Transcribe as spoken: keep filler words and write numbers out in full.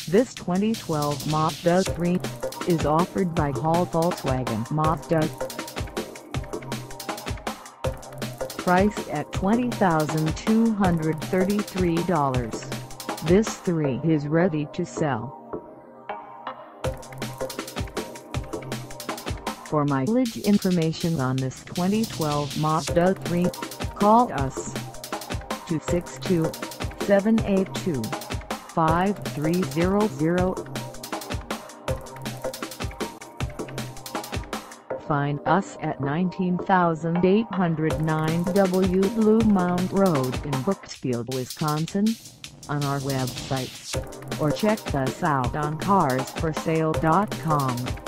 This twenty twelve Mazda three is offered by Hall Volkswagen Mazda. Priced at twenty thousand two hundred thirty-three dollars, this three is ready to sell. For mileage information on this twenty twelve Mazda three, call us two six two, seven eight two, five three zero zero. Find us at nineteen thousand eight hundred nine W Bluemound Road in Brooksfield, Wisconsin, on our website, or check us out on cars for sale dot com.